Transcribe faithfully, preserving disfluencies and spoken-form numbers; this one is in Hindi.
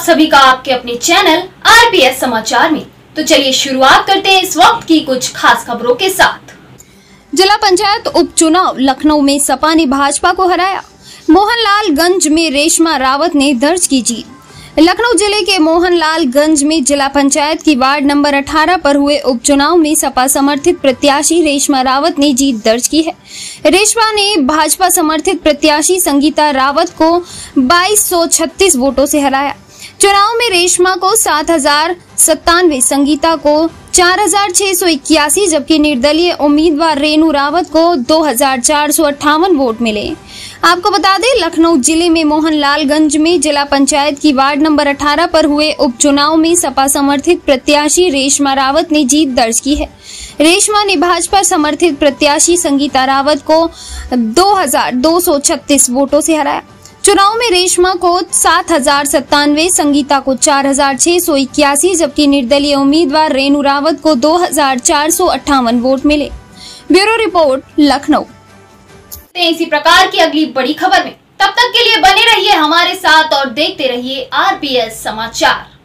सभी का आपके अपने चैनल आरपीएस समाचार में। तो चलिए शुरुआत करते हैं इस वक्त की कुछ खास खबरों के साथ। जिला पंचायत उपचुनाव लखनऊ में सपा ने भाजपा को हराया। मोहनलालगंज में रेशमा रावत ने दर्ज की जीत। लखनऊ जिले के मोहनलालगंज में जिला पंचायत की वार्ड नंबर अठारह पर हुए उपचुनाव में सपा समर्थित प्रत्याशी रेशमा रावत ने जीत दर्ज की है। रेशमा ने भाजपा समर्थित प्रत्याशी संगीता रावत को बाईस सौ छत्तीस वोटों से हराया। चुनाव में रेशमा को सात हजार सत्तानवे, संगीता को चार हजार छह सौ इक्यासी जबकि निर्दलीय उम्मीदवार रेणु रावत को दो हजार चार सौ अट्ठावन वोट मिले। आपको बता दें, लखनऊ जिले में मोहनलालगंज में जिला पंचायत की वार्ड नंबर अठारह पर हुए उपचुनाव में सपा समर्थित प्रत्याशी रेशमा रावत ने जीत दर्ज की है। रेशमा ने भाजपा समर्थित प्रत्याशी संगीता रावत को दो हजार दो सौ छत्तीस वोटों से हराया। चुनाव में रेशमा को सात हजार सत्तानवे, संगीता को चार हजार छह सौ इक्यासी जबकि निर्दलीय उम्मीदवार रेणु रावत को दो हजार चार सौ अट्ठावन वोट मिले। Bureau report, Lucknow. इसी प्रकार की अगली बड़ी खबर में, तब तक के लिए बने रहिए हमारे साथ और देखते रहिए आरपीएस समाचार।